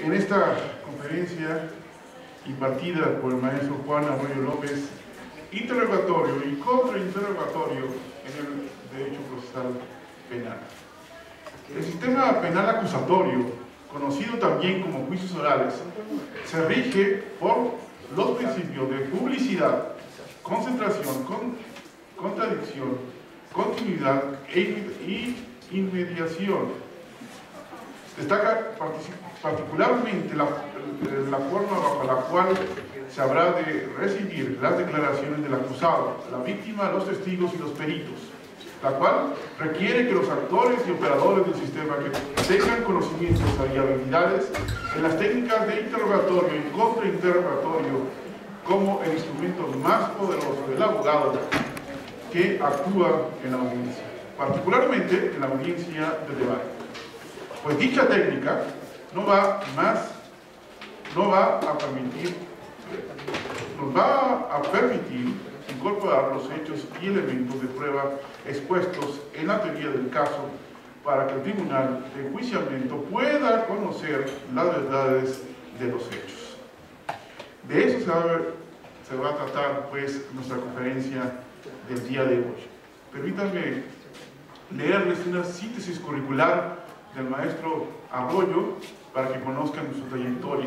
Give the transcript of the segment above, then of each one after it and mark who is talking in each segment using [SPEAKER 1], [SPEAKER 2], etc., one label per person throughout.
[SPEAKER 1] En esta conferencia impartida por el maestro Juan Arroyo López, interrogatorio y contrainterrogatorio en el derecho procesal penal. El sistema penal acusatorio, conocido también como juicios orales, se rige por los principios de publicidad, concentración, contradicción, continuidad y inmediación. Destaca particularmente la forma bajo la cual se habrá de recibir las declaraciones del acusado, la víctima, los testigos y los peritos, la cual requiere que los actores y operadores del sistema que tengan conocimientos y habilidades en las técnicas de interrogatorio y contrainterrogatorio como el instrumento más poderoso del abogado que actúa en la audiencia, particularmente en la audiencia de debate. Pues dicha técnica nos va a permitir incorporar los hechos y elementos de prueba expuestos en la teoría del caso para que el tribunal de enjuiciamiento pueda conocer las verdades de los hechos. De eso se va a tratar pues nuestra conferencia del día de hoy. Permítanme leerles una síntesis curricular del maestro Arroyo para que conozcan su trayectoria.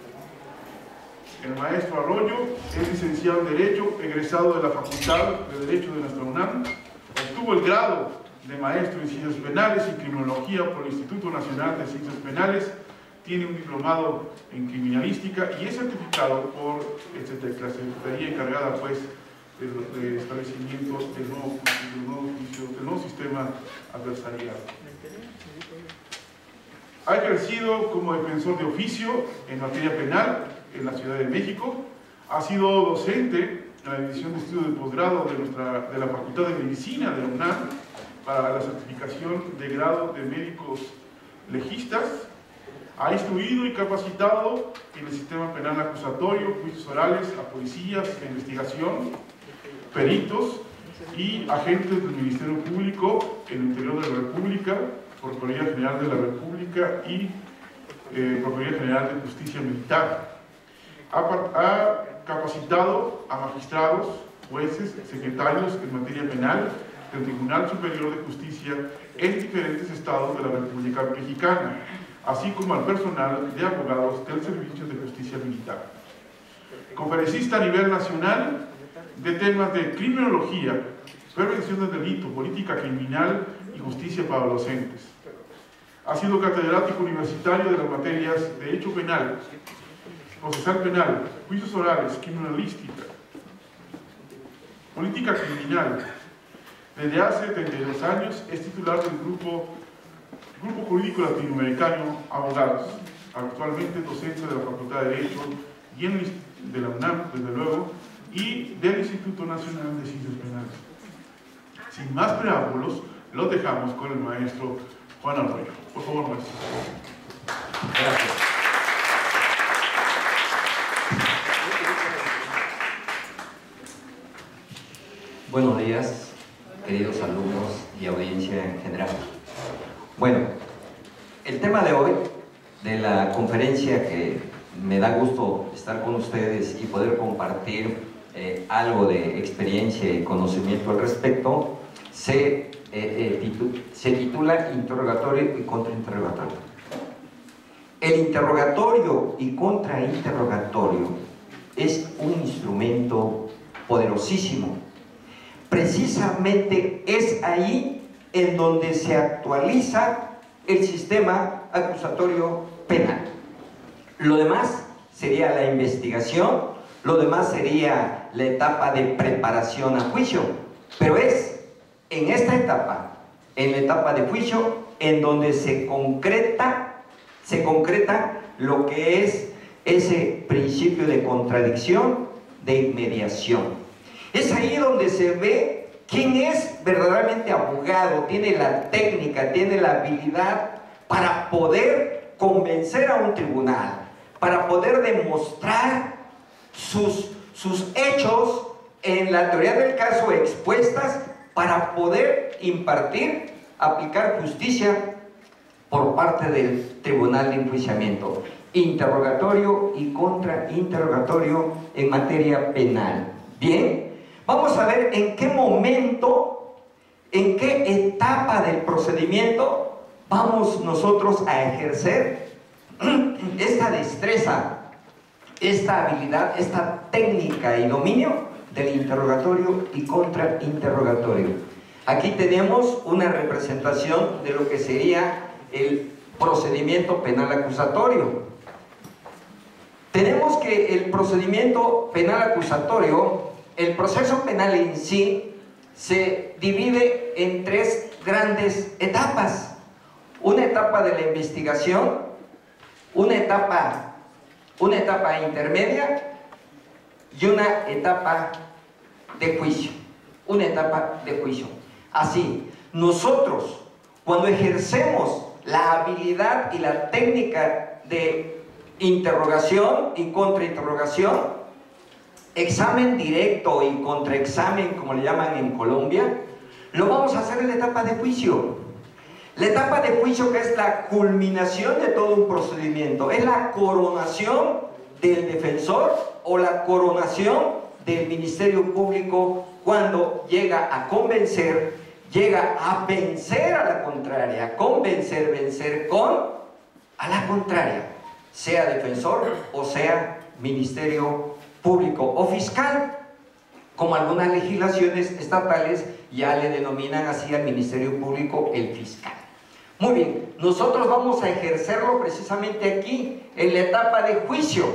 [SPEAKER 1] El maestro Arroyo es licenciado en Derecho, egresado de la Facultad de Derecho de nuestra UNAM, obtuvo el grado de maestro en Ciencias Penales y Criminología por el Instituto Nacional de Ciencias Penales, tiene un diplomado en Criminalística y es certificado por la Secretaría encargada pues de establecimiento del nuevo sistema adversarial. Ha ejercido como defensor de oficio en materia penal en la Ciudad de México, ha sido docente en la División de Estudios de Posgrado de la Facultad de Medicina de la UNAM para la certificación de grado de médicos legistas, ha instruido y capacitado en el sistema penal acusatorio, juicios orales a policías de investigación, peritos y agentes del Ministerio Público en el interior de la República, Procuraduría General de la República y Procuraduría General de Justicia Militar. Ha capacitado a magistrados, jueces, secretarios en materia penal del Tribunal Superior de Justicia en diferentes estados de la República Mexicana, así como al personal de abogados del Servicio de Justicia Militar. Conferencista a nivel nacional de temas de criminología, prevención del delito, política criminal y justicia para adolescentes. Ha sido catedrático universitario de las materias de Derecho Penal, Procesal Penal, Juicios Orales, Criminalística, Política Criminal. Desde hace 32 años es titular del Grupo Jurídico Latinoamericano Abogados, actualmente docente de la Facultad de Derecho y de la UNAM, desde luego, y del Instituto Nacional de Ciencias Penales. Sin más preámbulos, lo dejamos con el maestro Juan Arroyo. Por favor, maestro.
[SPEAKER 2] Gracias. Buenos días, queridos alumnos y audiencia en general. Bueno, el tema de hoy, de la conferencia que me da gusto estar con ustedes y poder compartir algo de experiencia y conocimiento al respecto, se titula Interrogatorio y Contrainterrogatorio. El interrogatorio y contrainterrogatorio es un instrumento poderosísimo. Precisamente es ahí en donde se actualiza el sistema acusatorio penal. Lo demás sería la investigación, lo demás sería la etapa de preparación a juicio, pero es en esta etapa, en la etapa de juicio, en donde se concreta lo que es ese principio de contradicción, de inmediación. Es ahí donde se ve quién es verdaderamente abogado, tiene la técnica, tiene la habilidad para poder convencer a un tribunal, para poder demostrar sus hechos en la teoría del caso expuestas, para poder impartir, aplicar justicia por parte del Tribunal de Enjuiciamiento. Interrogatorio y contrainterrogatorio en materia penal. Bien, vamos a ver en qué momento, en qué etapa del procedimiento vamos nosotros a ejercer esta destreza, esta habilidad, esta técnica y dominio del interrogatorio y contrainterrogatorio. Aquí tenemos una representación de lo que sería el procedimiento penal acusatorio. Tenemos que el procedimiento penal acusatorio, el proceso penal en sí, se divide en tres grandes etapas. Una etapa de la investigación, una etapa intermedia y una etapa de juicio. Una etapa de juicio. Así, nosotros, cuando ejercemos la habilidad y la técnica de interrogación y contrainterrogación, examen directo y contraexamen, como le llaman en Colombia, lo vamos a hacer en la etapa de juicio. La etapa de juicio, que es la culminación de todo un procedimiento, es la coronación del defensor o la coronación del Ministerio Público cuando llega a convencer, llega a vencer a la contraria, convencer, vencer con a la contraria, sea defensor o sea Ministerio Público o fiscal, como algunas legislaciones estatales ya le denominan así al Ministerio Público el fiscal. Muy bien, nosotros vamos a ejercerlo precisamente aquí, en la etapa de juicio,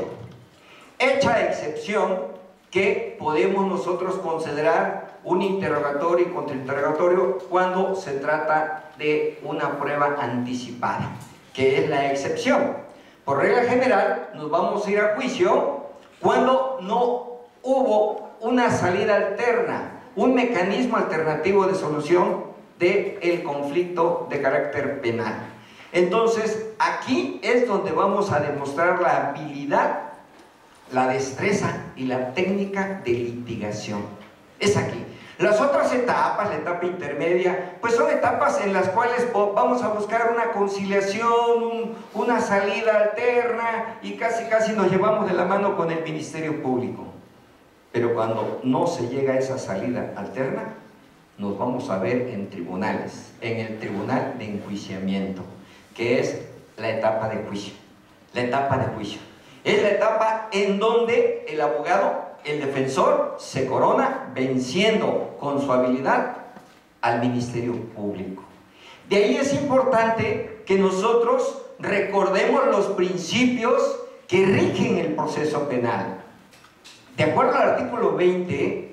[SPEAKER 2] hecha excepción que podemos nosotros considerar un interrogatorio y contrainterrogatorio cuando se trata de una prueba anticipada, que es la excepción. Por regla general, nos vamos a ir a juicio cuando no hubo una salida alterna, un mecanismo alternativo de solución del conflicto de carácter penal. Entonces, aquí es donde vamos a demostrar la habilidad, la destreza y la técnica de litigación. Es aquí. Las otras etapas, la etapa intermedia, pues son etapas en las cuales vamos a buscar una conciliación, una salida alterna y casi nos llevamos de la mano con el Ministerio Público. Pero cuando no se llega a esa salida alterna, nos vamos a ver en tribunales, en el Tribunal de Enjuiciamiento, que es la etapa de juicio. La etapa de juicio es la etapa en donde el abogado, el defensor, se corona venciendo con su habilidad al Ministerio Público. De ahí es importante que nosotros recordemos los principios que rigen el proceso penal. De acuerdo al artículo 20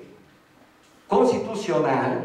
[SPEAKER 2] constitucional,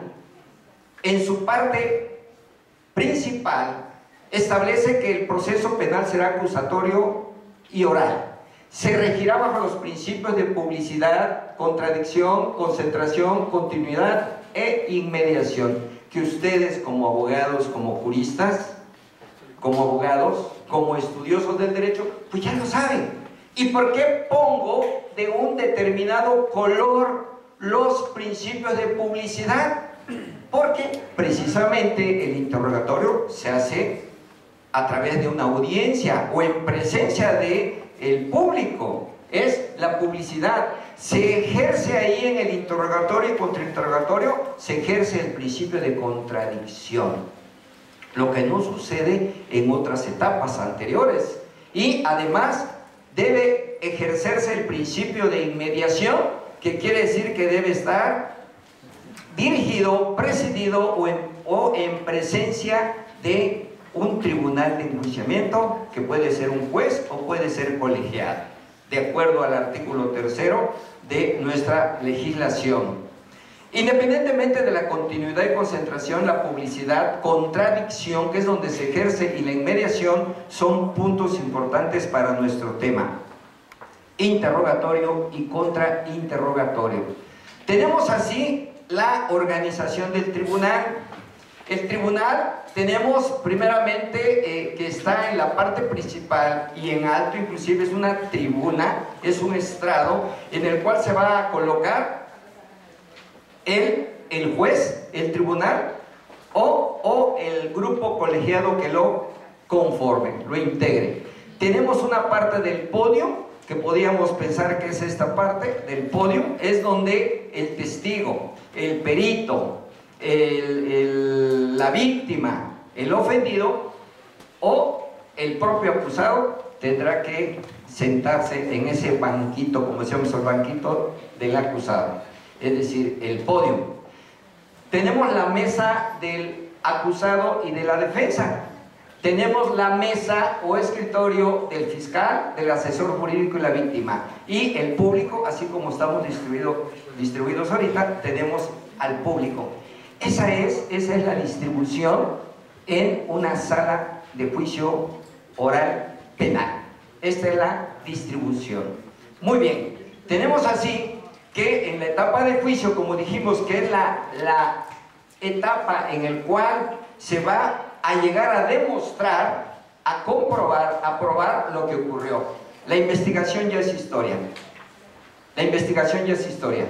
[SPEAKER 2] en su parte principal establece que el proceso penal será acusatorio y oral. Se regirá bajo los principios de publicidad, contradicción, concentración, continuidad e inmediación, que ustedes como abogados, como juristas, como abogados, como estudiosos del derecho, pues ya lo saben. ¿Y por qué pongo de un determinado color los principios de publicidad? Porque precisamente el interrogatorio se hace a través de una audiencia o en presencia del público. Es la publicidad. Se ejerce ahí en el interrogatorio y contrainterrogatorio, se ejerce el principio de contradicción, lo que no sucede en otras etapas anteriores. Y además debe ejercerse el principio de inmediación, que quiere decir que debe estar dirigido, presidido o en presencia de un tribunal de enjuiciamiento, que puede ser un juez o puede ser colegiado, de acuerdo al artículo 3º de nuestra legislación. Independientemente de la continuidad y concentración, la publicidad, contradicción, que es donde se ejerce, y la inmediación son puntos importantes para nuestro tema. Interrogatorio y contrainterrogatorio. Tenemos así la organización del tribunal. El tribunal tenemos primeramente que está en la parte principal y en alto, inclusive es una tribuna, es un estrado en el cual se va a colocar el juez, el tribunal o el grupo colegiado que lo conforme, lo integre. Tenemos una parte del podio, que podríamos pensar que es esta parte del podio, es donde el testigo, el perito, la víctima, el ofendido o el propio acusado tendrá que sentarse en ese banquito, como decíamos, el banquito del acusado, es decir, el podio. Tenemos la mesa del acusado y de la defensa. Tenemos la mesa o escritorio del fiscal, del asesor jurídico y la víctima. Y el público, así como estamos distribuidos ahorita, tenemos al público. Esa es la distribución en una sala de juicio oral penal. Esta es la distribución. Muy bien, tenemos así que en la etapa de juicio, como dijimos, que es la etapa en la cual se va a llegar a demostrar, a comprobar, a probar lo que ocurrió. La investigación ya es historia. La investigación ya es historia.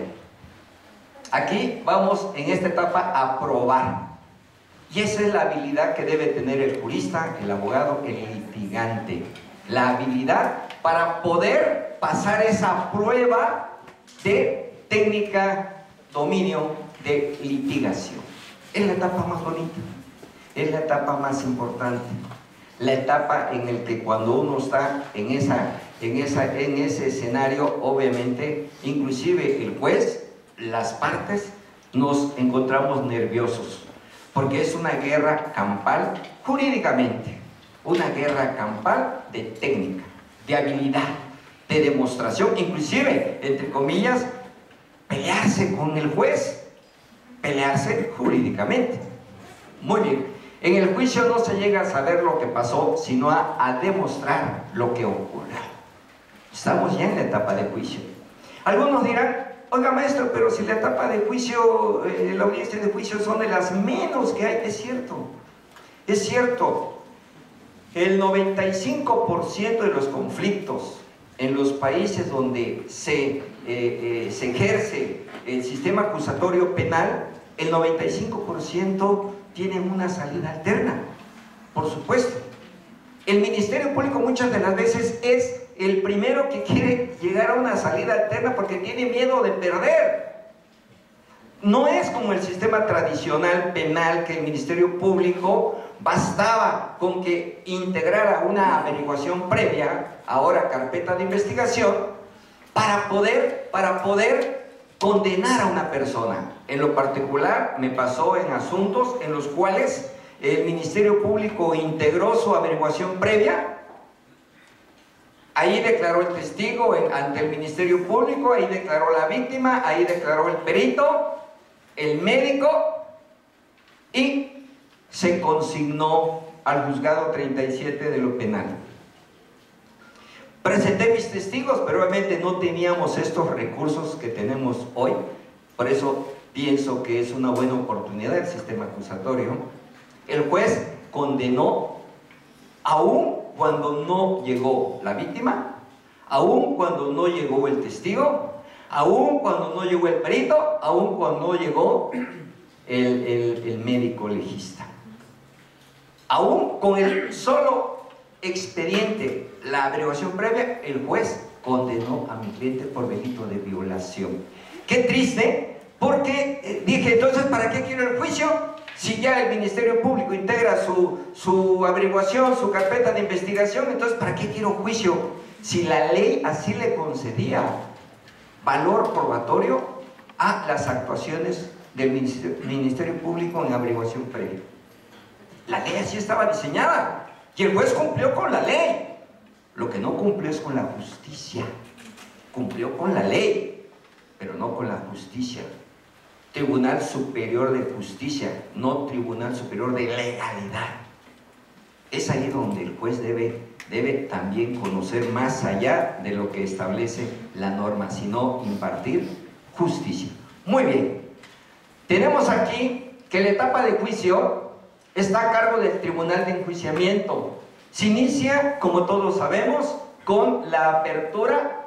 [SPEAKER 2] Aquí vamos en esta etapa a probar. Y esa es la habilidad que debe tener el jurista, el abogado, el litigante. La habilidad para poder pasar esa prueba de técnica, dominio, de litigación. Es la etapa más bonita. Es la etapa más importante, la etapa en la que cuando uno está en ese escenario, obviamente, inclusive el juez, las partes, nos encontramos nerviosos, porque es una guerra campal jurídicamente, una guerra campal de técnica, de habilidad, de demostración, inclusive, entre comillas, pelearse con el juez, pelearse jurídicamente. Muy bien. En el juicio no se llega a saber lo que pasó, sino a demostrar lo que ocurrió. Estamos ya en la etapa de juicio. Algunos dirán, oiga maestro, pero si la etapa de juicio, la audiencia de juicio son de las menos que hay. Es cierto, es cierto. El 95% de los conflictos en los países donde se ejerce el sistema acusatorio penal, el 95% tienen una salida alterna, por supuesto. El Ministerio Público muchas de las veces es el primero que quiere llegar a una salida alterna porque tiene miedo de perder. No es como el sistema tradicional penal, que el Ministerio Público bastaba con que integrara una averiguación previa, ahora carpeta de investigación, para poder condenar a una persona. En lo particular me pasó en asuntos en los cuales el Ministerio Público integró su averiguación previa. Ahí declaró el testigo ante el Ministerio Público, ahí declaró la víctima, ahí declaró el perito, el médico, y se consignó al juzgado 37 de lo penal. Presenté mis testigos, pero obviamente no teníamos estos recursos que tenemos hoy. Por eso pienso que es una buena oportunidad el sistema acusatorio. El juez condenó aún cuando no llegó la víctima, aún cuando no llegó el testigo, aún cuando no llegó el perito, aún cuando no llegó el médico legista. Aún con el solo expediente, la averiguación previa, el juez condenó a mi cliente por delito de violación. Qué triste, porque dije, entonces, ¿para qué quiero el juicio? Si ya el Ministerio Público integra su averiguación, su carpeta de investigación, entonces, ¿para qué quiero juicio? Si la ley así le concedía valor probatorio a las actuaciones del Ministerio Público en averiguación previa. La ley así estaba diseñada. Y el juez cumplió con la ley. Lo que no cumplió es con la justicia. Cumplió con la ley, pero no con la justicia. Tribunal Superior de Justicia, no Tribunal Superior de Legalidad. Es ahí donde el juez debe también conocer más allá de lo que establece la norma, sino impartir justicia. Muy bien. Tenemos aquí que la etapa de juicio está a cargo del Tribunal de Enjuiciamiento. Se inicia, como todos sabemos, con la apertura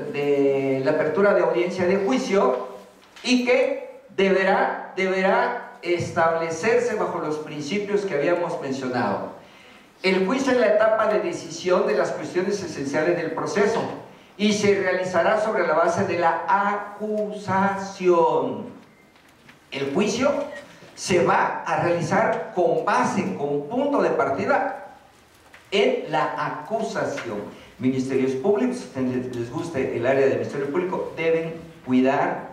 [SPEAKER 2] de audiencia de juicio, y que deberá establecerse bajo los principios que habíamos mencionado. El juicio es la etapa de decisión de las cuestiones esenciales del proceso y se realizará sobre la base de la acusación. El juicio se va a realizar con base, con punto de partida en la acusación. Ministerios públicos, si les guste el área del Ministerio Público, deben cuidar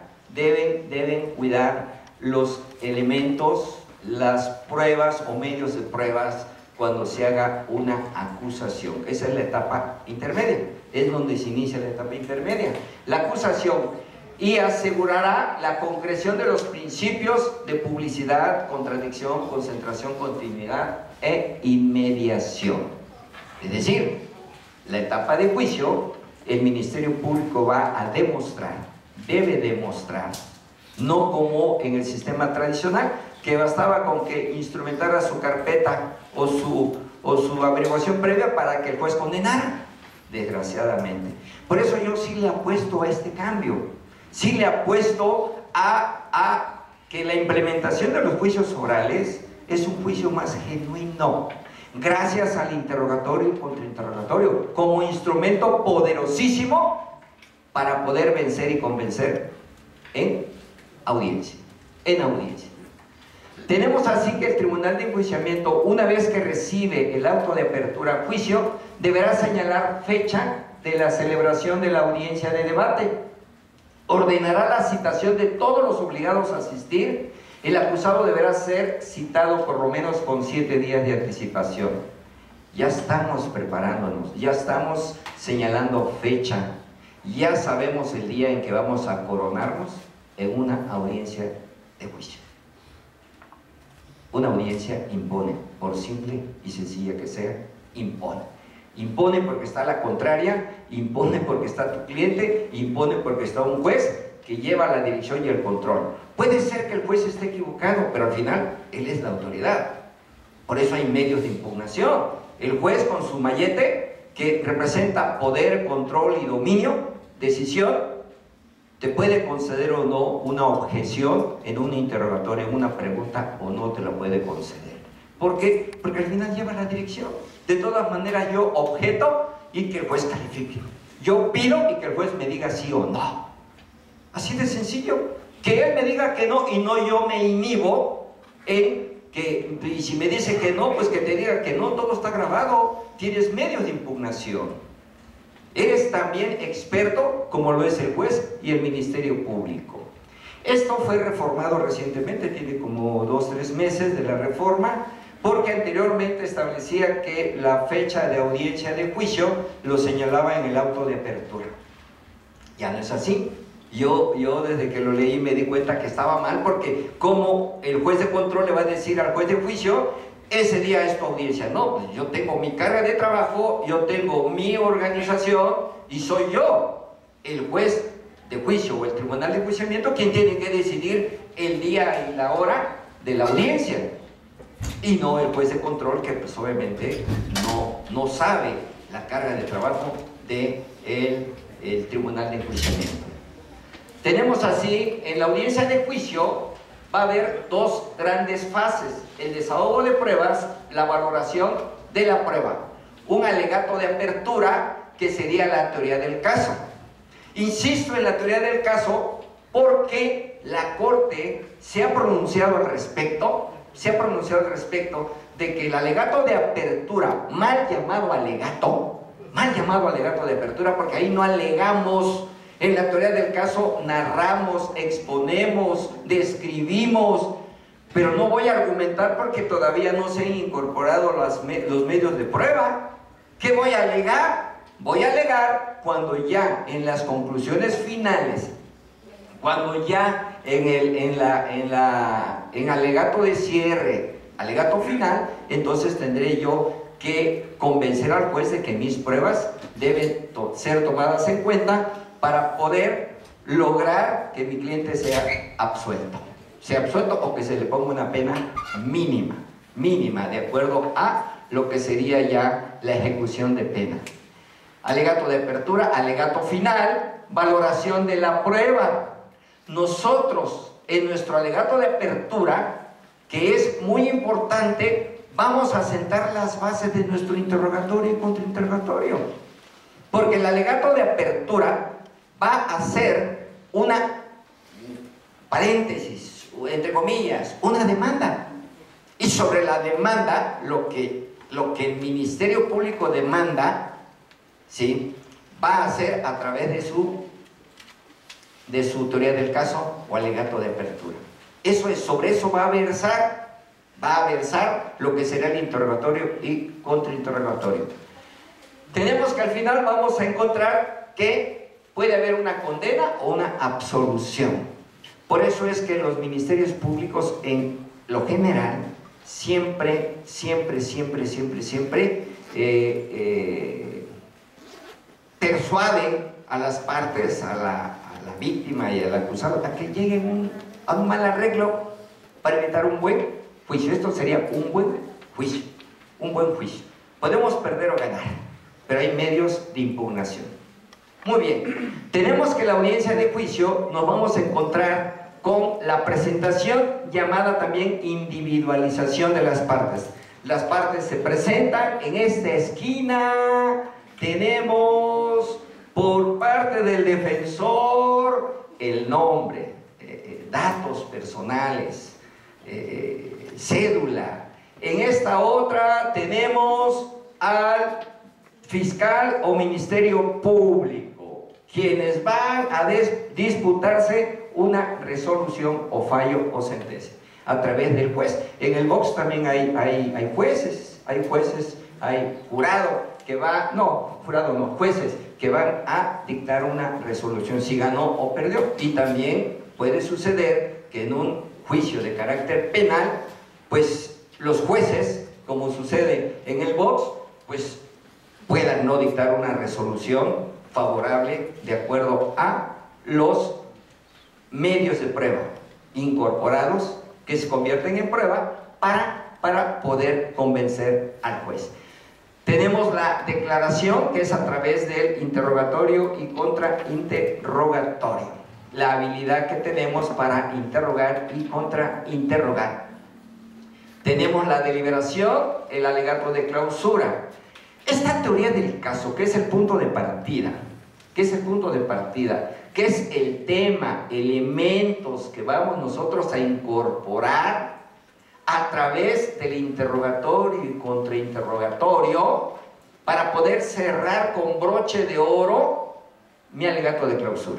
[SPEAKER 2] los elementos, las pruebas o medios de pruebas cuando se haga una acusación. Esa es la etapa intermedia, es donde se inicia la etapa intermedia. La acusación y asegurará la concreción de los principios de publicidad, contradicción, concentración, continuidad e inmediación. Es decir, la etapa de juicio, el Ministerio Público va a demostrar, debe demostrar, no como en el sistema tradicional, que bastaba con que instrumentara su carpeta o su averiguación previa para que el juez condenara, desgraciadamente. Por eso yo sí le apuesto a este cambio, sí le apuesto a que la implementación de los juicios orales es un juicio más genuino, gracias al interrogatorio y contrainterrogatorio, como instrumento poderosísimo para poder vencer y convencer en audiencia. Tenemos así que el Tribunal de Enjuiciamiento, una vez que recibe el auto de apertura a juicio, deberá señalar fecha de la celebración de la audiencia de debate. Ordenará la citación de todos los obligados a asistir. El acusado deberá ser citado por lo menos con 7 días de anticipación. Ya estamos preparándonos, ya estamos señalando fecha, ya sabemos el día en que vamos a coronarnos en una audiencia de juicio. Una audiencia impone, por simple y sencilla que sea, impone. Impone porque está la contraria, impone porque está tu cliente, impone porque está un juez que lleva la dirección y el control. Puede ser que el juez esté equivocado, pero al final él es la autoridad. Por eso hay medios de impugnación. El juez con su mallete, que representa poder, control y dominio, decisión, te puede conceder o no una objeción en un interrogatorio, en una pregunta, o no te la puede conceder. ¿Por qué? Porque al final lleva la dirección. De todas maneras yo objeto y que el juez califique. Yo pido y que el juez me diga sí o no. Así de sencillo. Que él me diga que no y no yo me inhibo en que, y si me dice que no, pues que te diga que no, todo está grabado. Tienes medios de impugnación. Eres también experto, como lo es el juez y el Ministerio Público. Esto fue reformado recientemente, tiene como 2 o 3 meses de la reforma, porque anteriormente establecía que la fecha de audiencia de juicio lo señalaba en el auto de apertura. Ya no es así. Yo desde que lo leí me di cuenta que estaba mal, porque como el juez de control le va a decir al juez de juicio, ese día es tu audiencia. No, pues yo tengo mi carga de trabajo, yo tengo mi organización y soy yo, el juez de juicio o el Tribunal de Enjuiciamiento, quien tiene que decidir el día y la hora de la audiencia, y no el juez de control, que pues obviamente no sabe la carga de trabajo del Tribunal de Enjuiciamiento. Tenemos así, en la audiencia de juicio va a haber 2 grandes fases: el desahogo de pruebas, la valoración de la prueba, un alegato de apertura, que sería la teoría del caso. Insisto en la teoría del caso porque la Corte se ha pronunciado al respecto, de que el alegato de apertura, mal llamado alegato de apertura, porque ahí no alegamos. En la teoría del caso narramos, exponemos, describimos, pero no voy a argumentar porque todavía no se han incorporado los medios de prueba. ¿Qué voy a alegar? Voy a alegar cuando ya en las conclusiones finales, cuando ya en alegato de cierre, alegato final, entonces tendré yo que convencer al juez de que mis pruebas deben ser tomadas en cuenta para poder lograr que mi cliente sea absuelto o que se le ponga una pena mínima, de acuerdo a lo que sería ya la ejecución de pena. Alegato de apertura, alegato final, valoración de la prueba. Nosotros, en nuestro alegato de apertura, que es muy importante, vamos a sentar las bases de nuestro interrogatorio y contrainterrogatorio. Porque el alegato de apertura va a ser una, paréntesis, entre comillas, una demanda. Y sobre la demanda, lo que el Ministerio Público demanda, ¿sí?, va a ser a través de su teoría del caso o alegato de apertura. Eso es, sobre eso va a versar lo que será el interrogatorio y contrainterrogatorio. Tenemos que al final vamos a encontrar que puede haber una condena o una absolución. Por eso es que los ministerios públicos en lo general siempre persuaden a las partes, a la víctima y al acusado, a que lleguen a un mal arreglo para evitar un buen juicio. Esto sería un buen juicio, Podemos perder o ganar, pero hay medios de impugnación. Muy bien, tenemos que la audiencia de juicio nos vamos a encontrar con la presentación llamada también individualización de las partes. Las partes se presentan en esta esquina, tenemos por parte del defensor el nombre, datos personales, cédula. En esta otra tenemos al fiscal o ministerio público, quienes van a disputarse una resolución o fallo o sentencia a través del juez. En el box también hay jueces, hay jurado que va, jueces que van a dictar una resolución si ganó o perdió. Y también puede suceder que en un juicio de carácter penal, pues los jueces, como sucede en el box, pues puedan no dictar una resolución favorable de acuerdo a los medios de prueba incorporados que se convierten en prueba para poder convencer al juez. Tenemos la declaración, que es a través del interrogatorio y contrainterrogatorio, la habilidad que tenemos para interrogar y contrainterrogar. Tenemos la deliberación, el alegato de clausura. Esta teoría del caso, que es el punto de partida, que es el tema, elementos que vamos nosotros a incorporar a través del interrogatorio y contrainterrogatorio para poder cerrar con broche de oro mi alegato de clausura.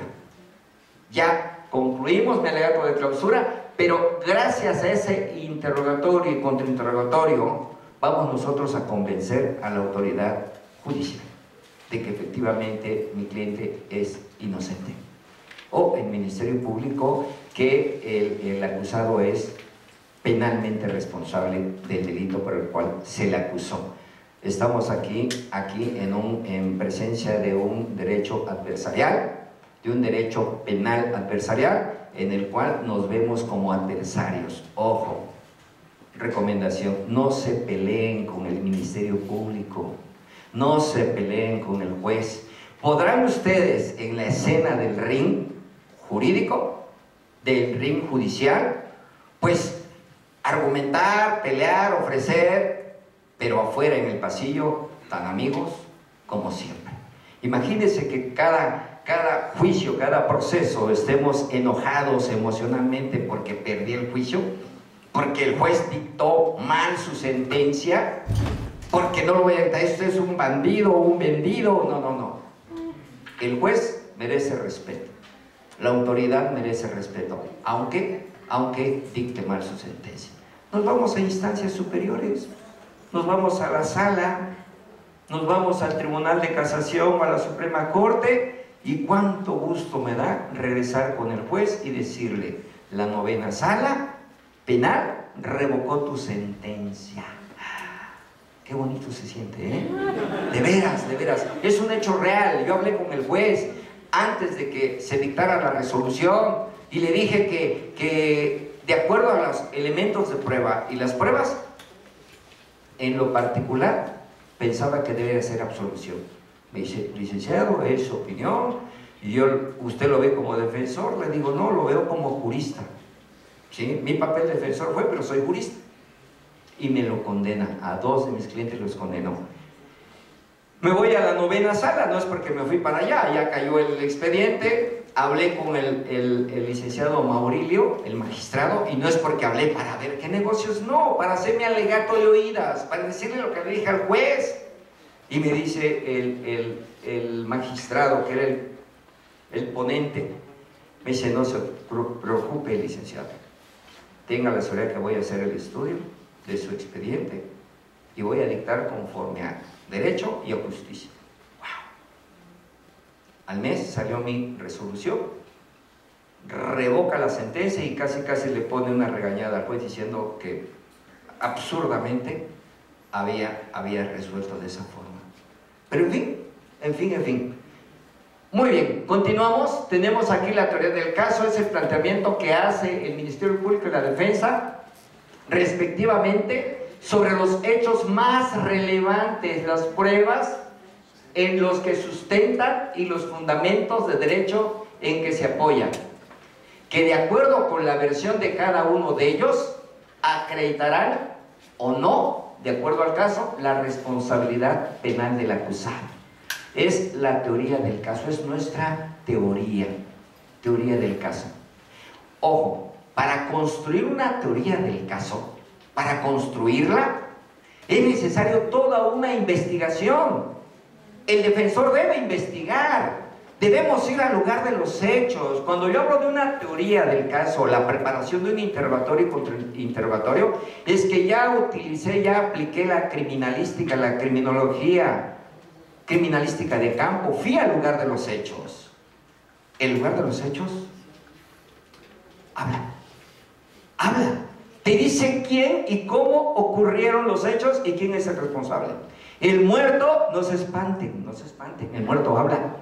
[SPEAKER 2] Ya concluimos mi alegato de clausura, pero gracias a ese interrogatorio y contrainterrogatorio vamos nosotros a convencer a la autoridad judicial de que efectivamente mi cliente es inocente, o el Ministerio Público que el acusado es penalmente responsable del delito por el cual se le acusó. Estamos aquí en presencia de un derecho adversarial, de un derecho penal adversarial, en el cual nos vemos como adversarios. Ojo, recomendación: no se peleen con el Ministerio Público, no se peleen con el juez. Podrán ustedes en la escena del ring jurídico, del ring judicial, pues argumentar, pelear, ofrecer, pero afuera en el pasillo, tan amigos como siempre. Imagínense que cada juicio, cada proceso, estemos enojados emocionalmente porque perdí el juicio, porque el juez dictó mal su sentencia, porque no lo voy a dictar, esto es un bandido, un vendido. No. El juez merece respeto, la autoridad merece respeto, aunque dicte mal su sentencia. Nos vamos a instancias superiores, nos vamos a la sala, nos vamos al Tribunal de Casación o a la Suprema Corte, y cuánto gusto me da regresar con el juez y decirle: la 9ª Sala Penal revocó tu sentencia. Qué bonito se siente, ¿eh? De veras, es un hecho real. Yo hablé con el juez antes de que se dictara la resolución y le dije que de acuerdo a los elementos de prueba y las pruebas, en lo particular pensaba que debía ser absolución. Me dice: licenciado, es su opinión, y usted lo ve como defensor. Le digo: no, lo veo como jurista. ¿sí? Mi papel de defensor fue, pero soy jurista. Y me lo condena, a 2 de mis clientes los condenó. Me voy a la 9ª sala, no es porque me fui para allá, ya cayó el expediente, hablé con el licenciado Maurilio, el magistrado, y no es porque hablé para ver qué negocios, no, para hacerme alegato de oídas, para decirle lo que le dije al juez. Y me dice el magistrado, que era el ponente, me dice, no se preocupe, licenciado, tenga la seguridad que voy a hacer el estudio de su expediente y voy a dictar conforme a derecho y a justicia. ¡Wow! Al mes salió mi resolución, revoca la sentencia y casi le pone una regañada al juez diciendo que absurdamente había resuelto de esa forma. Pero en fin. Muy bien, continuamos. Tenemos aquí la teoría del caso, es el planteamiento que hace el Ministerio Público y la Defensa respectivamente sobre los hechos más relevantes, las pruebas en los que sustentan y los fundamentos de derecho en que se apoyan, que de acuerdo con la versión de cada uno de ellos acreditarán o no, de acuerdo al caso, la responsabilidad penal del acusado. Es la teoría del caso, es nuestra teoría del caso. Ojo, para construir una teoría del caso, para construirla, es necesario toda una investigación. El defensor debe investigar, debemos ir al lugar de los hechos. Cuando yo hablo de una teoría del caso, la preparación de un interrogatorio y contrainterrogatorio, es que ya apliqué la criminalística, la criminalística de campo, fui al lugar de los hechos. El lugar de los hechos habla, te dice quién y cómo ocurrieron los hechos y quién es el responsable. El muerto, no se espanten, el muerto habla,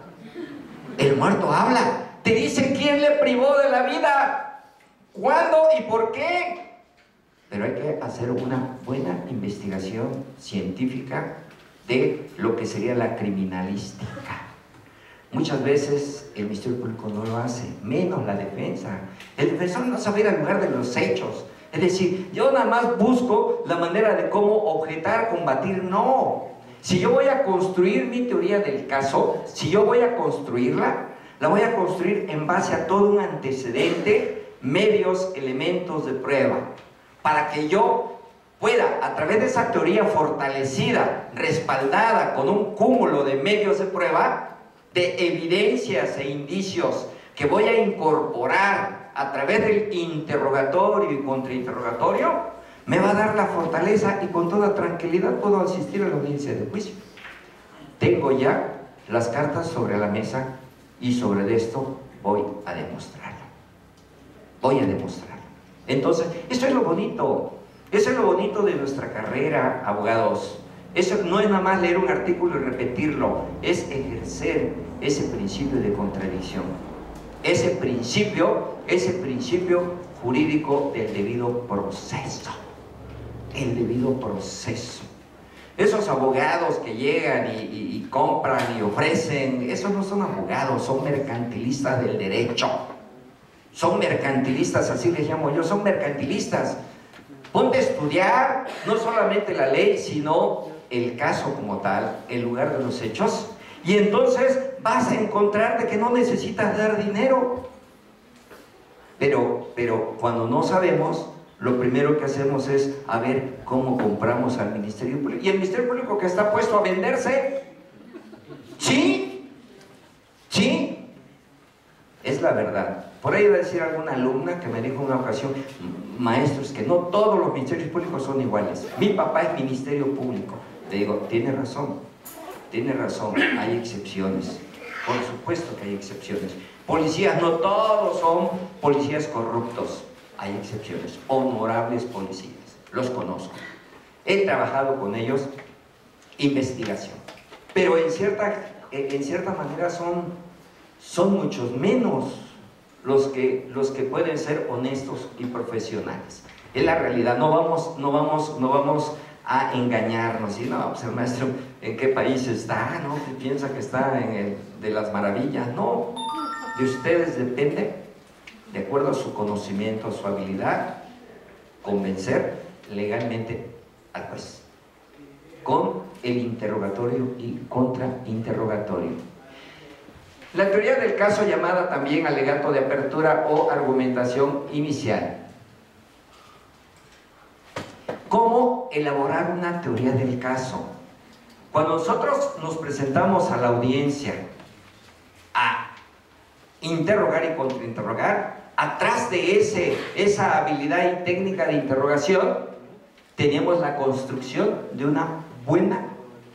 [SPEAKER 2] te dice quién le privó de la vida, cuándo y por qué. Pero hay que hacer una buena investigación científica de lo que sería la criminalística. Muchas veces el Ministerio Público no lo hace, menos la defensa. El defensor no sabe ir al lugar de los hechos. Es decir, yo nada más busco la manera de cómo objetar, combatir. No. Si yo voy a construir mi teoría del caso, si yo voy a construirla, la voy a construir en base a todo un antecedente, medios, elementos de prueba, para que yo pueda, a través de esa teoría fortalecida, respaldada con un cúmulo de medios de prueba, de evidencias e indicios que voy a incorporar a través del interrogatorio y contrainterrogatorio, me va a dar la fortaleza y con toda tranquilidad puedo asistir a la audiencia de juicio. Tengo ya las cartas sobre la mesa y sobre esto voy a demostrarlo. Entonces, eso es lo bonito. Eso es lo bonito de nuestra carrera, abogados. Eso no es nada más leer un artículo y repetirlo, es ejercer ese principio de contradicción, ese principio jurídico del debido proceso. El debido proceso. Esos abogados que llegan y compran y ofrecen, esos no son abogados, son mercantilistas del derecho. Son mercantilistas, así les llamo yo, son mercantilistas. Ponte a estudiar no solamente la ley, sino el caso como tal, el lugar de los hechos, y entonces vas a encontrar de que no necesitas dar dinero. Pero cuando no sabemos, lo primero que hacemos es a ver cómo compramos al Ministerio Público. Y el Ministerio Público que está puesto a venderse, sí, es la verdad. Por ahí iba a decir alguna alumna que me dijo en una ocasión, maestro, es que no todos los ministerios públicos son iguales. Mi papá es Ministerio Público. Le digo, tiene razón, hay excepciones. Por supuesto que hay excepciones. Policías, no todos son policías corruptos. Hay excepciones, honorables policías, los conozco. He trabajado con ellos, investigación. Pero en cierta manera son muchos menos los que pueden ser honestos y profesionales. Es la realidad, no vamos a engañarnos. Y no, pues el maestro, ¿en qué país está? ¿No? ¿Piensa que está en el de las maravillas? No, de ustedes depende de acuerdo a su conocimiento, a su habilidad, convencer legalmente al juez, con el interrogatorio y contrainterrogatorio. La teoría del caso, llamada también alegato de apertura o argumentación inicial. ¿Cómo elaborar una teoría del caso? Cuando nosotros nos presentamos a la audiencia a interrogar y contrainterrogar, atrás de esa habilidad y técnica de interrogación, tenemos la construcción de una buena,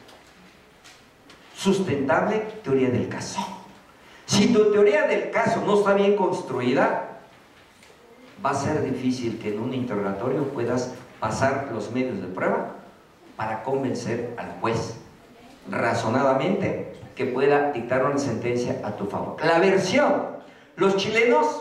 [SPEAKER 2] sustentable teoría del caso. Si tu teoría del caso no está bien construida, va a ser difícil que en un interrogatorio puedas pasar los medios de prueba para convencer al juez razonadamente que pueda dictar una sentencia a tu favor. La versión, los chilenos,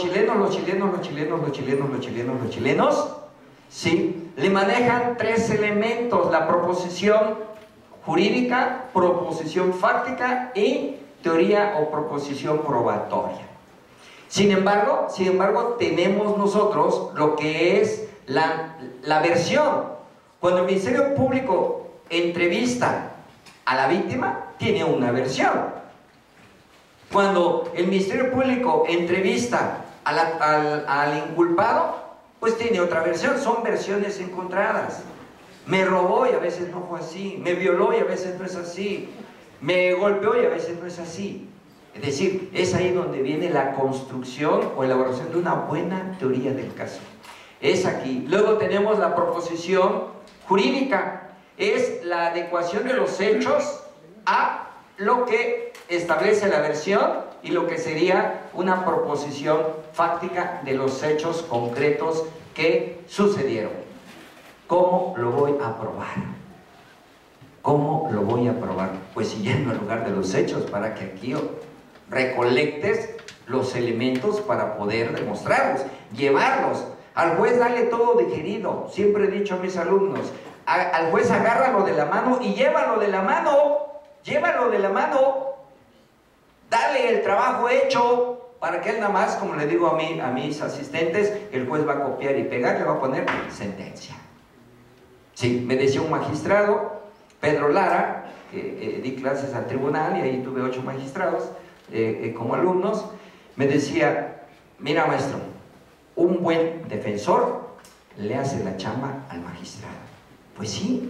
[SPEAKER 2] sí, le manejan tres elementos: la proposición jurídica, proposición fáctica y teoría o proposición probatoria. Sin embargo, tenemos nosotros lo que es la versión. Cuando el Ministerio Público entrevista a la víctima, tiene una versión. Cuando el Ministerio Público entrevista al inculpado, pues tiene otra versión. Son versiones encontradas. Me robó y a veces no fue así, me violó y a veces no es así, me golpeó y a veces no es así. Es decir, es ahí donde viene la construcción o elaboración de una buena teoría del caso. Es aquí. Luego tenemos la proposición jurídica. Es la adecuación de los hechos a lo que establece la versión y lo que sería una proposición fáctica de los hechos concretos que sucedieron. ¿Cómo lo voy a probar? ¿Cómo lo voy a probar? Pues siguiendo al lugar de los hechos, para que aquí recolectes los elementos para poder demostrarlos, llevarlos. Al juez dale todo digerido. Siempre he dicho a mis alumnos, al juez agárralo de la mano y llévalo de la mano. Llévalo de la mano. Dale el trabajo hecho, para que él nada más, como le digo a mis asistentes, el juez va a copiar y pegar, le va a poner sentencia. Sí, me decía un magistrado, Pedro Lara, que di clases al tribunal y ahí tuve 8 magistrados como alumnos, me decía: mira, maestro, un buen defensor le hace la chamba al magistrado. Pues sí,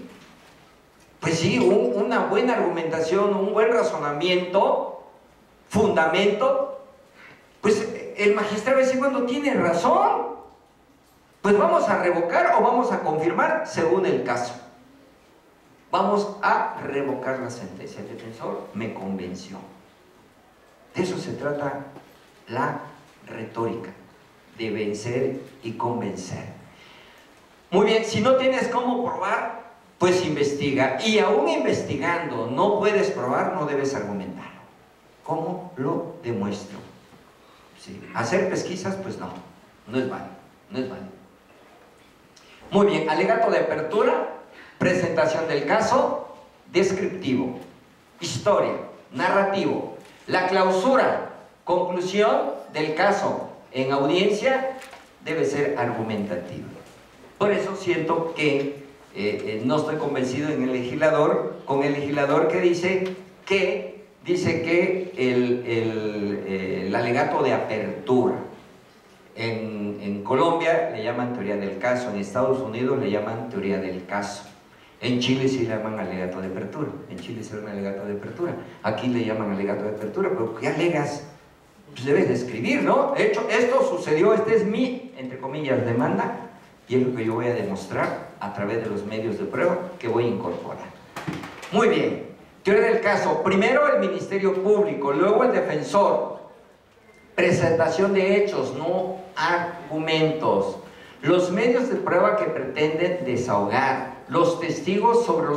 [SPEAKER 2] una buena argumentación, un buen razonamiento, fundamento, pues el magistrado va a decir cuando tiene razón. Pues vamos a revocar o vamos a confirmar según el caso. Vamos a revocar la sentencia. El defensor me convenció. De eso se trata la retórica, de vencer y convencer. Muy bien, si no tienes cómo probar, pues investiga. Y aún investigando no puedes probar, no debes argumentar. ¿Cómo lo demuestro? Sí. Hacer pesquisas, pues no es válido, no es válido. Muy bien, alegato de apertura, presentación del caso, descriptivo, historia, narrativo. La clausura, conclusión del caso en audiencia, debe ser argumentativa. Por eso siento que no estoy convencido con el legislador que dice que el alegato de apertura. En Colombia le llaman teoría del caso, en Estados Unidos le llaman teoría del caso, en Chile sí le llaman alegato de apertura, en Chile será un alegato de apertura, aquí le llaman alegato de apertura, pero ¿qué alegas? Pues debes de escribir, ¿no? De hecho, esto sucedió, esta es mi, entre comillas, demanda, y es lo que yo voy a demostrar a través de los medios de prueba que voy a incorporar. Muy bien, teoría del caso, primero el Ministerio Público, luego el defensor. Presentación de hechos, no argumentos. Los medios de prueba que pretenden desahogar, los testigos sobre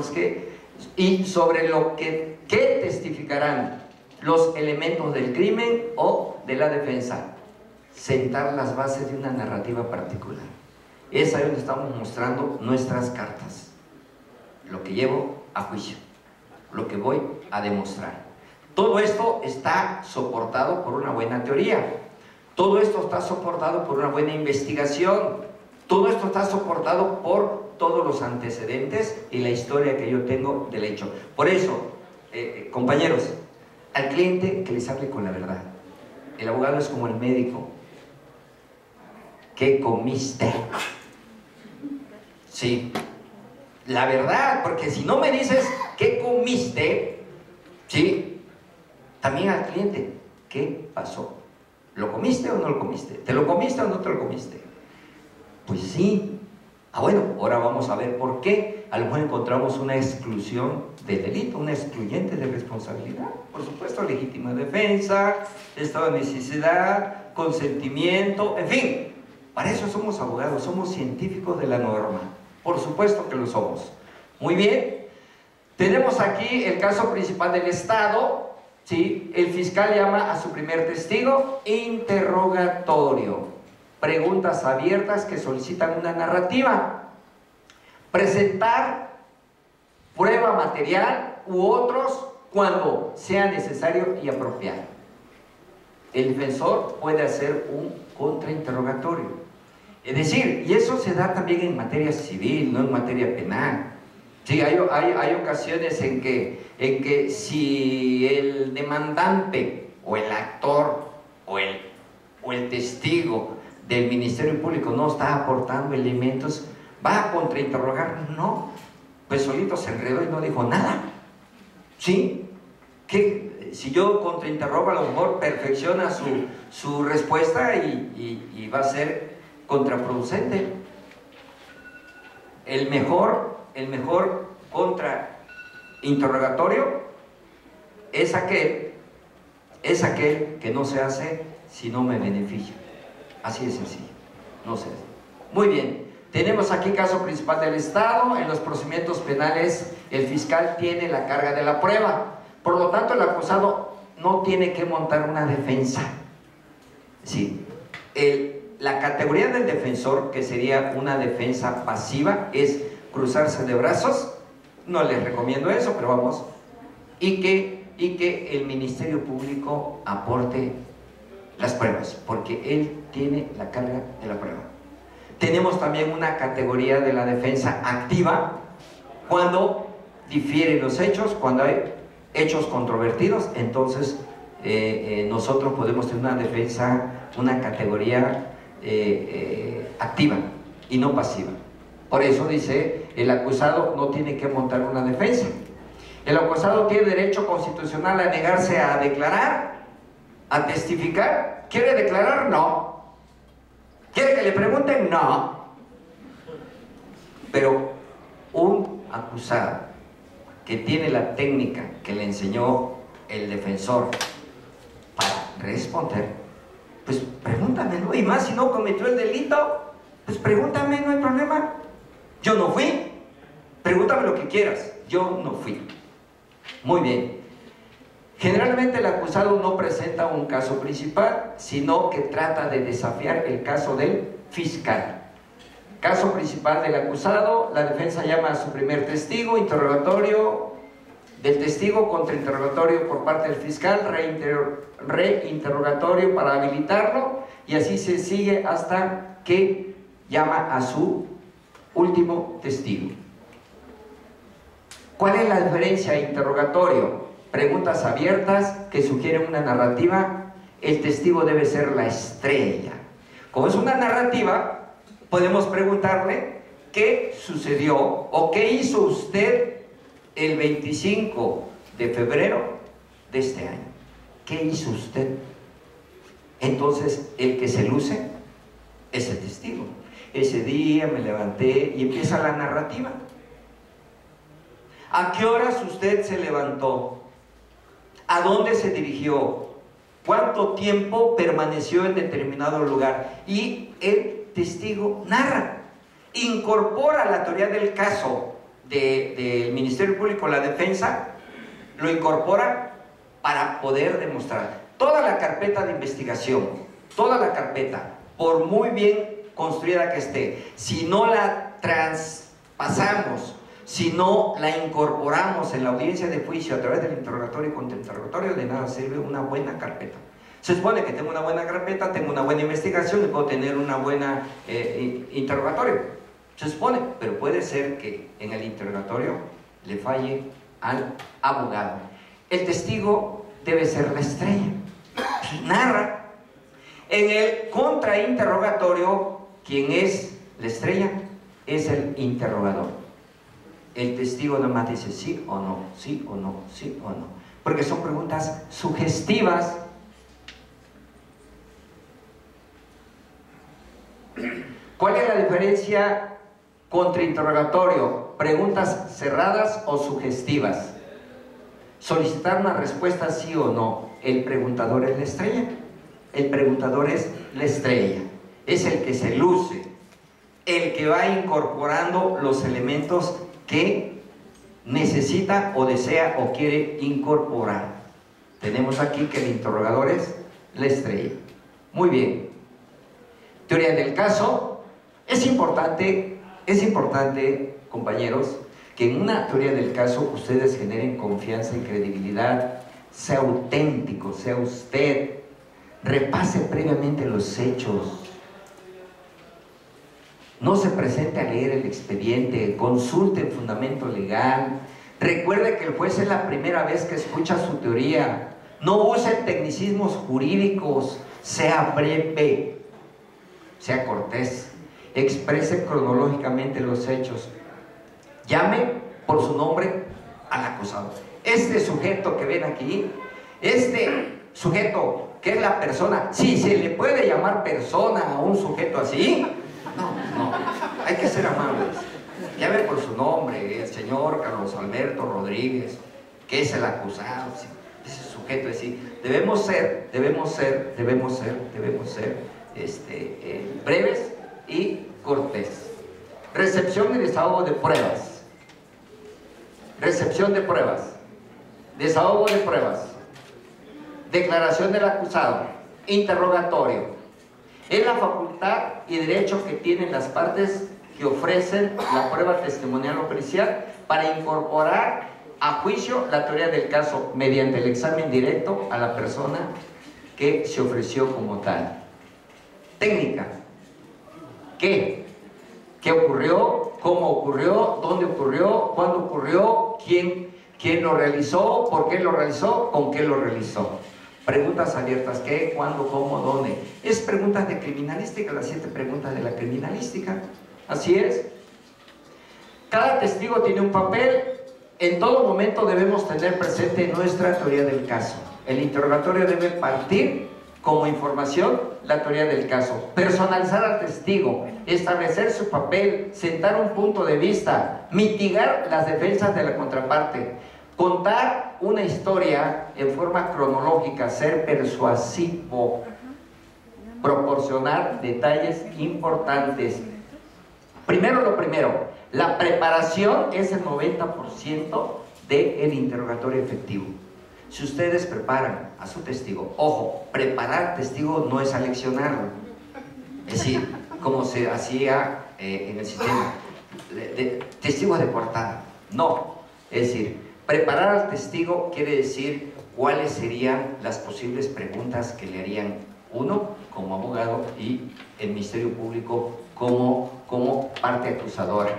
[SPEAKER 2] lo que testificarán, los elementos del crimen o de la defensa. Sentar las bases de una narrativa particular. Es ahí donde estamos mostrando nuestras cartas. Lo que llevo a juicio, lo que voy a demostrar. Todo esto está soportado por una buena teoría. Todo esto está soportado por una buena investigación. Todo esto está soportado por todos los antecedentes y la historia que yo tengo del hecho. Por eso, compañeros, al cliente que les hable con la verdad. El abogado es como el médico. ¿Qué comiste? Sí, la verdad, porque si no me dices ¿qué comiste? Sí, también al cliente, ¿qué pasó? ¿Lo comiste o no lo comiste? ¿Te lo comiste o no te lo comiste? Pues sí. Ah, bueno, ahora vamos a ver por qué. A lo mejor encontramos una exclusión del delito, una excluyente de responsabilidad. Por supuesto, legítima defensa, estado de necesidad, consentimiento, en fin. Para eso somos abogados, somos científicos de la norma. Por supuesto que lo somos. Muy bien. Tenemos aquí el caso principal del Estado. ¿Sí? El fiscal llama a su primer testigo, interrogatorio, preguntas abiertas que solicitan una narrativa, presentar prueba material u otros cuando sea necesario y apropiado. El defensor puede hacer un contrainterrogatorio, es decir, y eso se da también en materia civil, no en materia penal. Sí, hay ocasiones en que si el demandante o el actor o el testigo del Ministerio Público no está aportando elementos, va a contrainterrogar. No, pues solito se enredó y no dijo nada. ¿Sí? Que si yo contrainterrogo, a lo mejor perfecciona su respuesta y va a ser contraproducente. El mejor contrainterrogatorio es aquel que no se hace si no me beneficia. Así de sencillo, no se hace. Muy bien, tenemos aquí caso principal del Estado. En los procedimientos penales el fiscal tiene la carga de la prueba, por lo tanto el acusado no tiene que montar una defensa. Sí, la categoría del defensor, que sería una defensa pasiva, es cruzarse de brazos. No les recomiendo eso, pero vamos, y que el Ministerio Público aporte las pruebas, porque él tiene la carga de la prueba. Tenemos también una categoría de la defensa activa, cuando difieren los hechos, cuando hay hechos controvertidos, entonces nosotros podemos tener una defensa, una categoría activa y no pasiva. Por eso dice, el acusado no tiene que montar una defensa. El acusado tiene derecho constitucional a negarse a declarar, a testificar. ¿Quiere declarar? No. ¿Quiere que le pregunten? No. Pero un acusado que tiene la técnica que le enseñó el defensor para responder, pues pregúntame, ¿no? Y más si no cometió el delito, pues pregúntame, no hay problema. Yo no fui. Pregúntame lo que quieras. Yo no fui. Muy bien. Generalmente el acusado no presenta un caso principal, sino que trata de desafiar el caso del fiscal. Caso principal del acusado, la defensa llama a su primer testigo, interrogatorio del testigo, contrainterrogatorio por parte del fiscal, reinterrogatorio para habilitarlo, y así se sigue hasta que llama a su último testigo. ¿Cuál es la diferencia? Interrogatorio, preguntas abiertas que sugieren una narrativa. El testigo debe ser la estrella. Como es una narrativa, podemos preguntarle qué sucedió o qué hizo usted el 25 de febrero de este año. ¿Qué hizo usted? Entonces, el que se luce es el testigo. Ese día me levanté, y empieza la narrativa. ¿A qué horas usted se levantó? ¿A dónde se dirigió? ¿Cuánto tiempo permaneció en determinado lugar? Y el testigo narra, incorpora la teoría del caso del Ministerio Público, la defensa, lo incorpora para poder demostrar. Toda la carpeta de investigación, toda la carpeta, por muy bien construida que esté, si no la traspasamos, si no la incorporamos en la audiencia de juicio a través del interrogatorio y contrainterrogatorio, de nada sirve una buena carpeta. Se supone que tengo una buena carpeta, tengo una buena investigación y puedo tener una buena interrogatorio. Se supone, pero puede ser que en el interrogatorio le falle al abogado. El testigo debe ser la estrella. Narra. En el contrainterrogatorio, quien es la estrella es el interrogador. El testigo nada más dice sí o no, sí o no, sí o no, porque son preguntas sugestivas. ¿Cuál es la diferencia contrainterrogatorio? ¿Preguntas cerradas o sugestivas? Solicitar una respuesta sí o no. El preguntador es la estrella. El preguntador es la estrella. Es el que se luce, el que va incorporando los elementos que necesita o desea o quiere incorporar. Tenemos aquí que el interrogador es la estrella. Muy bien. Teoría del caso. Es importante, compañeros, que en una teoría del caso ustedes generen confianza y credibilidad. Sea auténtico, sea usted. Repase previamente los hechos. No se presente a leer el expediente, consulte el fundamento legal. Recuerde que el juez es la primera vez que escucha su teoría. No use tecnicismos jurídicos. Sea breve, sea cortés, exprese cronológicamente los hechos. Llame por su nombre al acusado. Este sujeto que ven aquí, este sujeto que es la persona, si se le puede llamar persona a un sujeto así, no, hay que ser amables. Llame por su nombre, el señor Carlos Alberto Rodríguez, que es el acusado. Ese sujeto así. Debemos ser breves y cortés. Recepción y desahogo de pruebas. Recepción de pruebas. Desahogo de pruebas. Declaración del acusado. Interrogatorio. Es la facultad y derecho que tienen las partes que ofrecen la prueba testimonial o pericial para incorporar a juicio la teoría del caso mediante el examen directo a la persona que se ofreció como tal. Técnica. ¿Qué? ¿Qué ocurrió? ¿Cómo ocurrió? ¿Dónde ocurrió? ¿Cuándo ocurrió? ¿Quién lo realizó? ¿Por qué lo realizó? ¿Con qué lo realizó? Preguntas abiertas. ¿Qué? ¿Cuándo? ¿Cómo? ¿Dónde? Es preguntas de criminalística, las 7 preguntas de la criminalística. Así es. Cada testigo tiene un papel. En todo momento debemos tener presente nuestra teoría del caso. El interrogatorio debe partir como información la teoría del caso. Personalizar al testigo, establecer su papel, sentar un punto de vista, mitigar las defensas de la contraparte, contar una historia en forma cronológica, ser persuasivo, proporcionar detalles importantes. Primero lo primero, la preparación es el 90% del interrogatorio efectivo. Si ustedes preparan a su testigo, ojo, preparar testigo no es aleccionarlo, es decir, como se hacía en el sistema de testigos de portada, no, es decir, preparar al testigo quiere decir cuáles serían las posibles preguntas que le harían uno como abogado y el Ministerio Público como parte acusadora.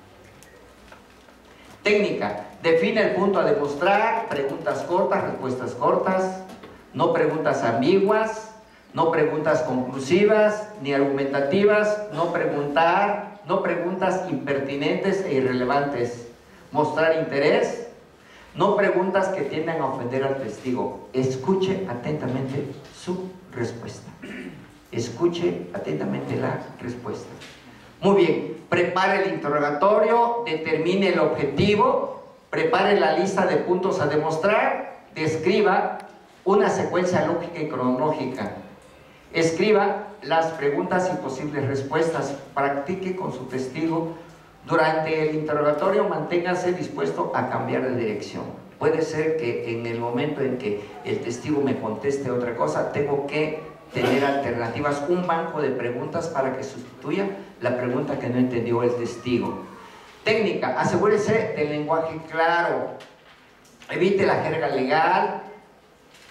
[SPEAKER 2] Técnica. Define el punto a demostrar, preguntas cortas, respuestas cortas, no preguntas ambiguas, no preguntas conclusivas ni argumentativas, no preguntas impertinentes e irrelevantes. Mostrar interés, no preguntas que tiendan a ofender al testigo. Escuche atentamente su respuesta. Escuche atentamente la respuesta. Muy bien, prepare el interrogatorio, determine el objetivo, prepare la lista de puntos a demostrar, describa una secuencia lógica y cronológica, escriba las preguntas y posibles respuestas, practique con su testigo. Durante el interrogatorio manténgase dispuesto a cambiar de dirección. Puede ser que en el momento en que el testigo me conteste otra cosa, tengo que tener alternativas, un banco de preguntas para que sustituya la pregunta que no entendió el testigo. Técnica, asegúrese del lenguaje claro, evite la jerga legal,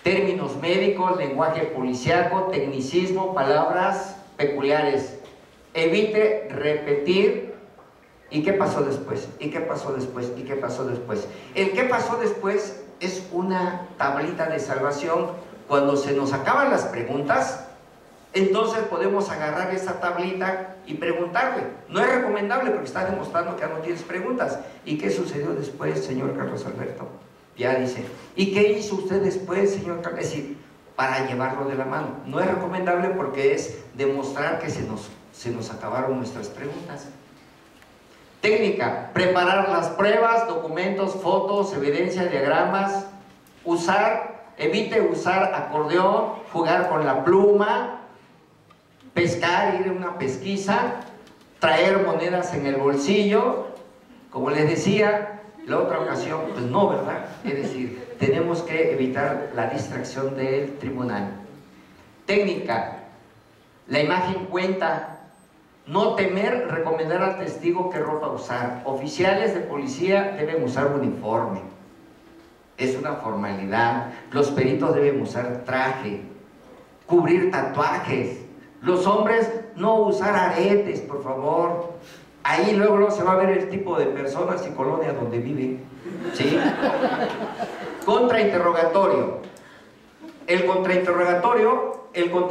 [SPEAKER 2] términos médicos, lenguaje policíaco, tecnicismo, palabras peculiares. Evite repetir ¿y qué pasó después? ¿Y qué pasó después? ¿Y qué pasó después? El qué pasó después es una tablita de salvación. Cuando se nos acaban las preguntas, entonces podemos agarrar esa tablita y preguntarle. No es recomendable porque está demostrando que ya no tienes preguntas. ¿Y qué sucedió después, señor Carlos Alberto? Ya dice. ¿Y qué hizo usted después, señor Carlos? Es decir, para llevarlo de la mano. No es recomendable porque es demostrar que se nos acabaron nuestras preguntas. Técnica: preparar las pruebas, documentos, fotos, evidencia, diagramas. Evite usar acordeón, jugar con la pluma, pescar, ir a una pesquisa, traer monedas en el bolsillo. Como les decía la otra ocasión, pues no, ¿verdad? Es decir, tenemos que evitar la distracción del tribunal. Técnica: la imagen cuenta. No temer, recomendar al testigo qué ropa usar. Oficiales de policía deben usar uniforme. Es una formalidad. Los peritos deben usar traje. Cubrir tatuajes. Los hombres no usar aretes, por favor. Ahí luego se va a ver el tipo de personas y colonias donde viven. ¿Sí? Contrainterrogatorio. El contrainterrogatorio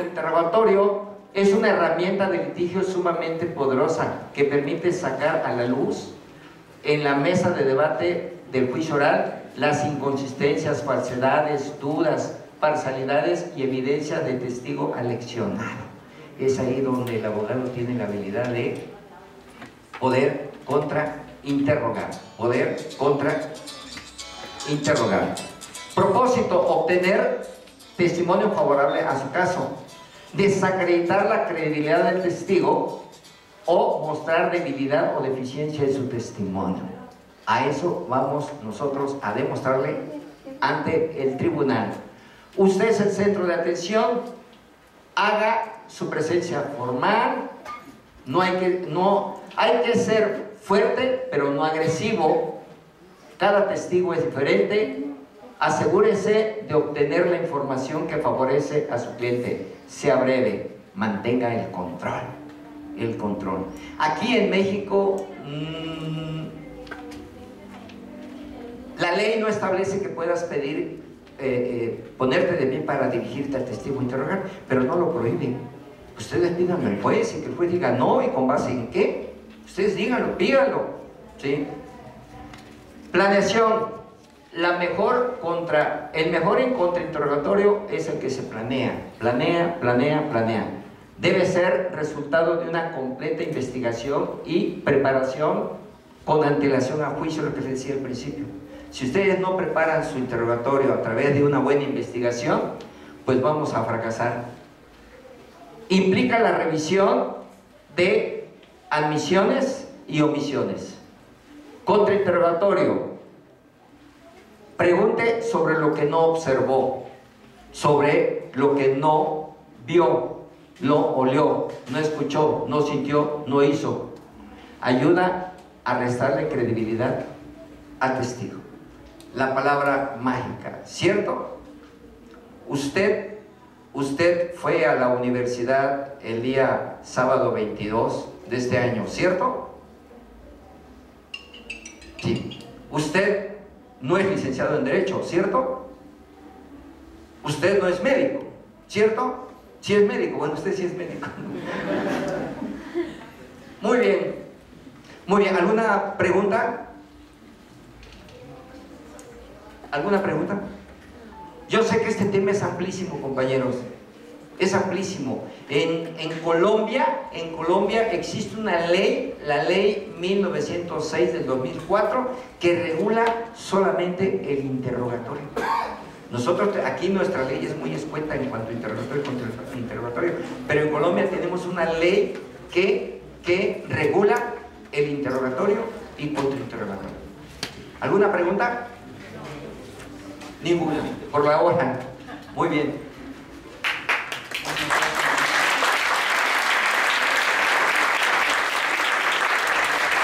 [SPEAKER 2] es una herramienta de litigio sumamente poderosa que permite sacar a la luz en la mesa de debate del juicio oral las inconsistencias, falsedades, dudas, parcialidades y evidencia de testigo aleccionado. Es ahí donde el abogado tiene la habilidad de poder contrainterrogar. Propósito: obtener testimonio favorable a su caso. Desacreditar la credibilidad del testigo o mostrar debilidad o deficiencia en su testimonio. A eso vamos nosotros a demostrarle ante el tribunal. Usted es el centro de atención. Haga su presencia formal. Hay que ser fuerte, pero no agresivo. Cada testigo es diferente. Asegúrese de obtener la información que favorece a su cliente. Sea breve, mantenga el control. Aquí en México, la ley no establece que puedas pedir, ponerte de pie para dirigirte al testigo a interrogar, pero no lo prohíben. Ustedes pídanlo al juez y que el juez diga no, y con base en qué. Ustedes díganlo, pídanlo. ¿Sí? Planeación. El mejor en contrainterrogatorio es el que se planea. Debe ser resultado de una completa investigación y preparación con antelación a juicio, lo que les decía al principio. Si ustedes no preparan su interrogatorio a través de una buena investigación, pues vamos a fracasar. Implica la revisión de admisiones y omisiones. Contrainterrogatorio: pregunte sobre lo que no observó, sobre lo que no vio, no olió, no escuchó, no sintió, no hizo. Ayuda a restarle credibilidad al testigo. La palabra mágica, ¿cierto? Usted fue a la universidad el día sábado 22 de este año, ¿cierto? Sí. Usted no es licenciado en Derecho, ¿cierto? Usted no es médico, ¿cierto? Sí es médico. Bueno, usted sí es médico. Muy bien. ¿Alguna pregunta? ¿Alguna pregunta? Yo sé que este tema es amplísimo, compañeros. Es amplísimo. En Colombia existe una ley, la ley 1906 del 2004, que regula solamente el interrogatorio. Nosotros aquí nuestra ley es muy escueta en cuanto a interrogatorio y contrainterrogatorio, pero en Colombia tenemos una ley que regula el interrogatorio y contrainterrogatorio. ¿Alguna pregunta? Ninguna. Por la hora. Muy bien.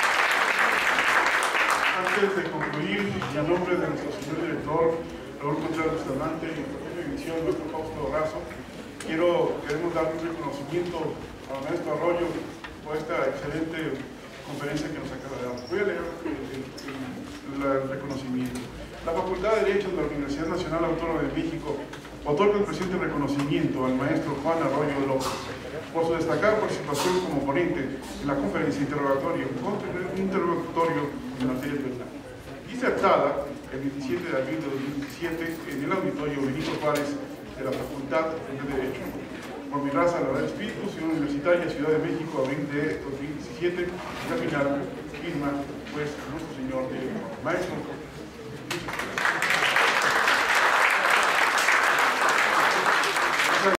[SPEAKER 1] Antes de concluir, y a nombre de nuestro señor director, Raúl Central Bustamante y la propia división, nuestro Fausto Razo. Queremos dar un reconocimiento al maestro Arroyo por esta excelente conferencia que nos acaba de dar. Voy a leer el reconocimiento. La Facultad de Derecho de la Universidad Nacional Autónoma de México otorga el presente reconocimiento al maestro Juan Arroyo López por su destacada participación como ponente en la conferencia interrogatorio en materia penal, disertada el 27 de abril de 2017 en el auditorio Benito Juárez de la Facultad de Derecho. Por mi raza, la verdad, Espíritu, Ciudad Universitaria, Ciudad de México, abril de 2017, y la final firma, pues, nuestro señor de maestro